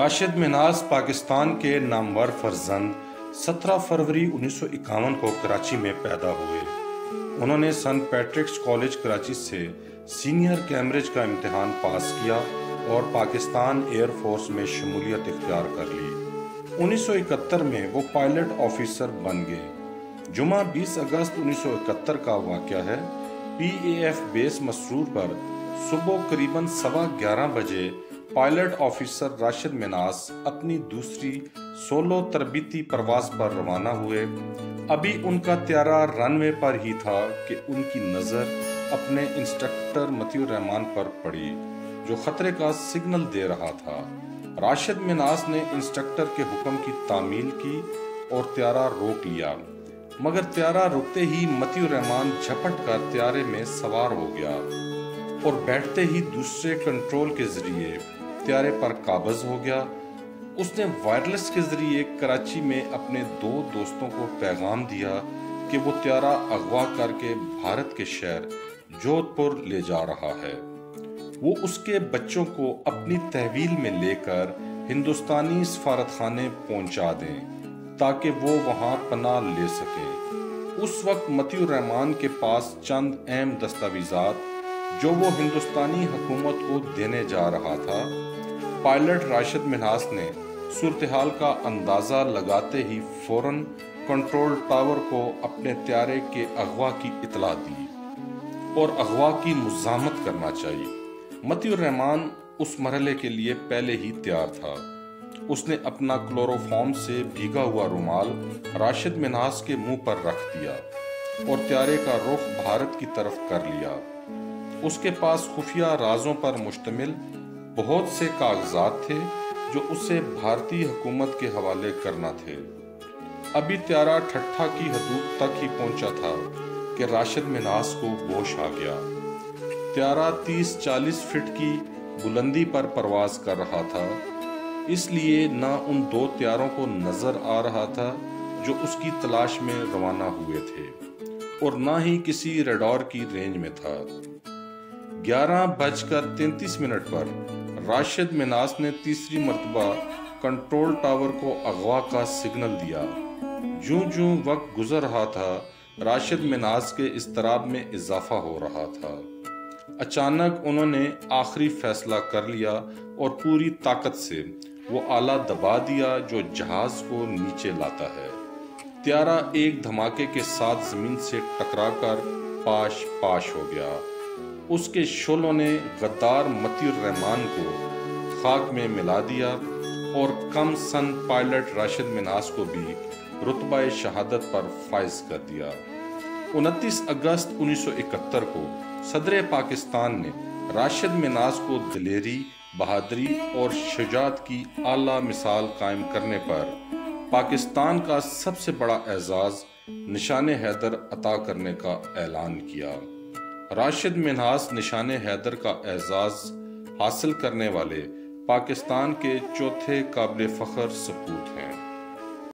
راشد منہاس پاکستان کے نامور فرزند 17 فروری 1951 کو کراچی میں پیدا ہوئے۔ انہوں نے سنٹ پیٹرکس کالج کراچی سے سینئر کیمبرج کا امتحان پاس کیا اور پاکستان ایئر فورس میں شمولیت اختیار کر لی۔ 1971 میں وہ پائلٹ آفیسر بن گئے۔ جمعہ 20 اگست 1971 کا واقعہ ہے۔ PAF بیس مسرور پر صبح قریباً 11:15 بجے پائلٹ آفیسر راشد منہاس اپنی دوسری سولو تربیتی پرواز پر روانہ ہوئے۔ ابھی ان کا طیارہ رن وے پر ہی تھا کہ ان کی نظر اپنے انسٹرکٹر مطیع الرحمان پر پڑی جو خطرے کا سگنل دے رہا تھا۔ راشد منہاس نے انسٹرکٹر کے حکم کی تعمیل کی اور طیارہ روک لیا، مگر طیارہ رکتے ہی مطیع الرحمان جھپٹ کر طیارے میں سوار ہو گیا اور بیٹھتے ہی دوسرے کنٹرول کے ذریعے طیارے پر قابض ہو گیا۔ اس نے وائرلیس کے ذریعے کراچی میں اپنے 2 دوستوں کو پیغام دیا کہ وہ طیارہ اغوا کر کے بھارت کے شہر جودھ پور لے جا رہا ہے۔ وہ اس کے بچوں کو اپنی تحویل میں لے کر ہندوستانی سفارت خانے پہنچا دیں تاکہ وہ وہاں پناہ لے سکیں۔ اس وقت مطیع الرحمان کے پاس چند اہم دستاویزات جو وہ ہندوستانی حکومت کو دینے جا رہا تھا۔ پائلٹ راشد منہاس نے صورتحال کا اندازہ لگاتے ہی فوراً کنٹرول ٹاور کو اپنے طیارے کے اغوا کی اطلاع دی اور اغوا کی مزاحمت کرنا چاہیے۔ مطیع الرحمان اس مرحلے کے لیے پہلے ہی تیار تھا۔ اس نے اپنا کلوروفارم سے بھیگا ہوا رومال راشد منہاس کے منہ پر رکھ دیا اور طیارے کا رخ بھارت کی طرف کر لیا۔ اس کے پاس خفیہ رازوں پر مشتمل بہت سے کاغذات تھے جو اسے بھارتی حکومت کے حوالے کرنا تھے۔ ابھی طیارہ ٹھٹھا کی حدود تک ہی پہنچا تھا کہ راشد منہاس کو ہوش آ گیا۔ طیارہ 30-40 فٹ کی بلندی پر پرواز کر رہا تھا، اس لیے نہ ان 2 طیاروں کو نظر آ رہا تھا جو اس کی تلاش میں روانہ ہوئے تھے اور نہ ہی کسی ریڈار کی رینج میں تھا۔ 11:33 پر راشد منہاس نے تیسری مرتبہ کنٹرول ٹاور کو اغوا کا سگنل دیا۔ جوں وقت گزر رہا تھا، راشد منہاس کے اضطراب میں اضافہ ہو رہا تھا۔ اچانک انہوں نے آخری فیصلہ کر لیا اور پوری طاقت سے وہ آلہ دبا دیا جو جہاز کو نیچے لاتا ہے۔ طیارہ ایک دھماکے کے ساتھ زمین سے ٹکرا کر پاش ہو گیا۔ اس کے شعلوں نے غدار مطیع الرحمان کو خاک میں ملا دیا اور کم سن پائلٹ راشد منہاس کو بھی رتبہ شہادت پر فائز کر دیا۔ 29 اگست 1971 کو صدر پاکستان نے راشد منہاس کو دلیری، بہادری اور شجاعت کی اعلیٰ مثال قائم کرنے پر پاکستان کا سب سے بڑا اعزاز نشان حیدر عطا کرنے کا اعلان کیا۔ راشد منہاس نشان حیدر کا اعزاز حاصل کرنے والے پاکستان کے چوتھے قابل فخر سپوت ہیں۔